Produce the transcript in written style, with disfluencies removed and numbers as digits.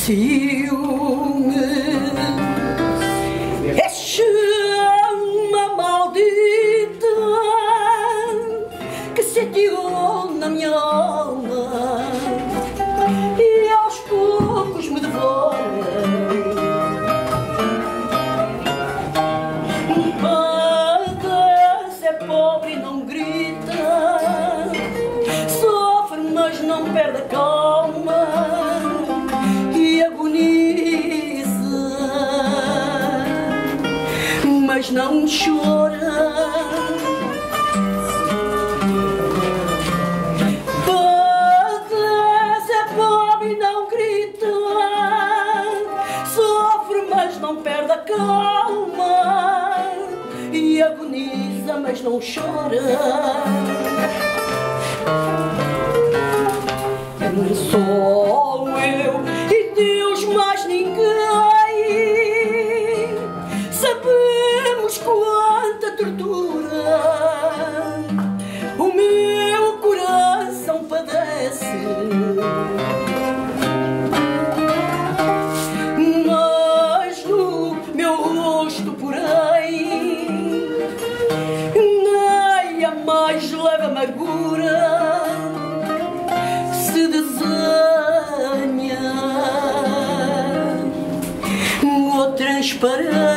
ciúme é chama maldita que se atirou na minha alma e aos poucos me devora. Paga-se é pobre e não grita, sofre mas não perde a calma e agoniza, mas não chora. Paga-se é pobre e não grita, sofre mas não perde a calma e agoniza, mas não chora. Sou eu e Deus mais ninguém. Sabemos quanta tortura o meu coração padece, mas no meu rosto, porém, nem a mais leve amargura se desenha ou transparente.